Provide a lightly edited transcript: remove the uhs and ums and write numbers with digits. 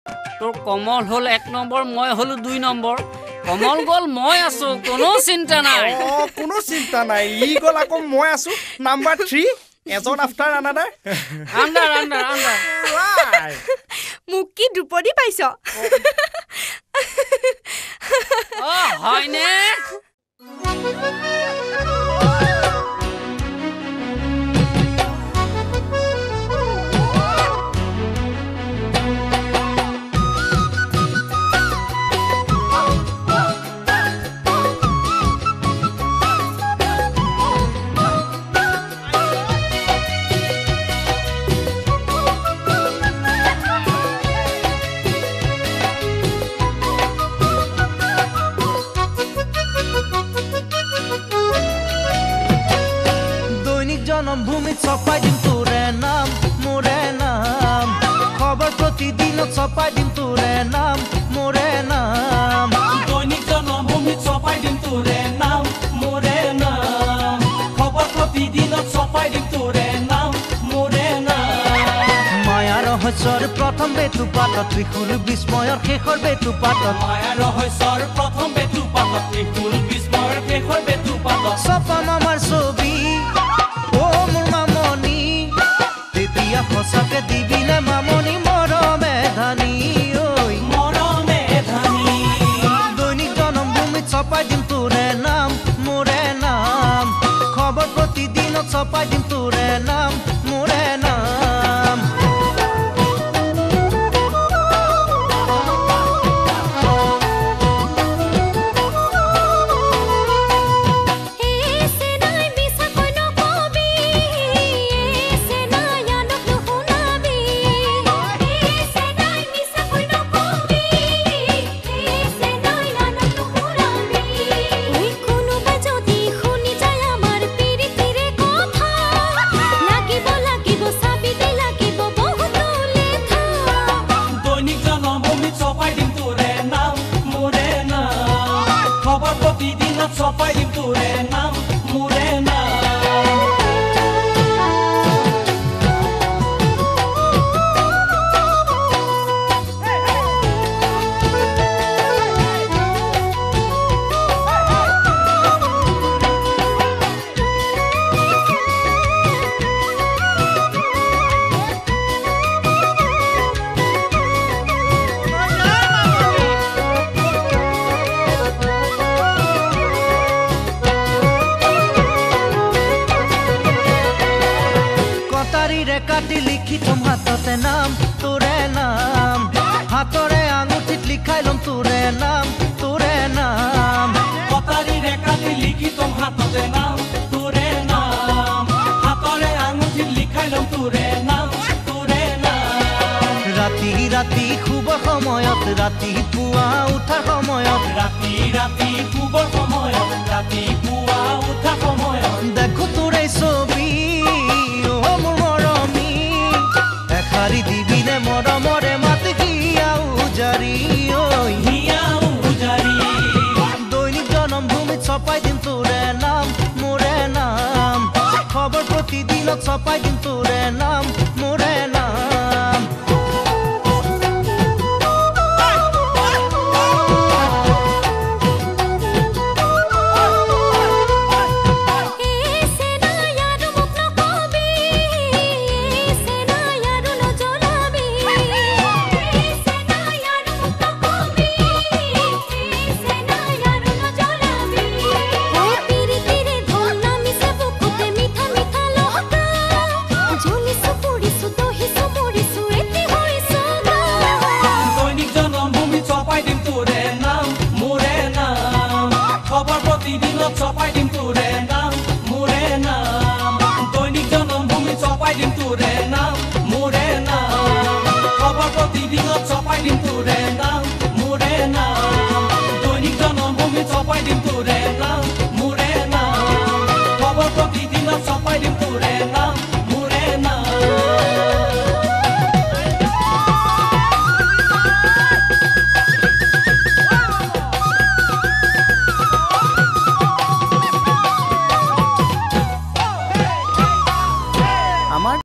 তোৰ কমল হল 1 নম্বৰ মই হলো 2 নম্বৰ কমল গল মই আছো কোনো চিন্তা নাই কোনো চিন্তা নাই ই গল আকৌ মই আছো নাম্বাৰ 3 এজন আফটাৰ আনাদাৰ আন্ডাৰ মোক কি দুপৰি পাইছ হয়নে জনমভূমিত ছপাই দিম তোৰে নাম মোৰে নাম খবৰ প্ৰতিদিনত ছপাই দিম তোৰে নাম মোৰে নাম দৈনিক জনমভূমিত ছপাই দিম তোৰে নাম মোৰে নাম খবৰ প্ৰতিদিনত ছপাই দিম তোৰে নাম মোৰে নাম মায়া ৰহস্যৰ প্ৰথম বেতুপাতত ত্ৰিশূল বিস্ময়ৰ শেষৰ বেতুপাতত মায়া ৰহস্যৰ প্ৰথম বেতুপাতত ত্ৰিশূল বিস্ময়ৰ শেষৰ বেতুপাতত ছপাম আমাৰ ছবি সঁচাকে দিবিনে মামনি মৰমে ধানী ঐ মৰমে ধানী দৈনিক জনমভূমিত ছপাই দিম তোৰে নাম মোৰে নাম খবৰ প্ৰতিদিনত ছপাই দিম তোৰে নাম মোৰে নাম ছপাই দিম তোৰে নাম মোৰে নাম কাটি লিখি থম হাততে নাম তোৰে নাম হাতৰে আঙুঠিত লিখাই লম তোৰে নাম কটাৰীৰে কাটি লিখি থম হাততে নাম তোৰে নাম হাতৰে আঙুঠিত লিখাই লম তোৰে নাম ৰাতি ৰাতি শুবৰ সময়ত ৰাতিপুৱা উঠাৰ সময়ত ৰাতি শুবৰ সময়ত ৰাতিপুৱা উঠাৰ সময়ত দেখো তোৰে ছবি এখাৰি দিবিনে মৰমৰে মাত হিয়াও জাৰি দৈনিক জনমভূমিত ছপাই দিম তোৰে নাম মোৰে নাম খবৰ প্ৰতিদিনত ছপাই দিম তোৰে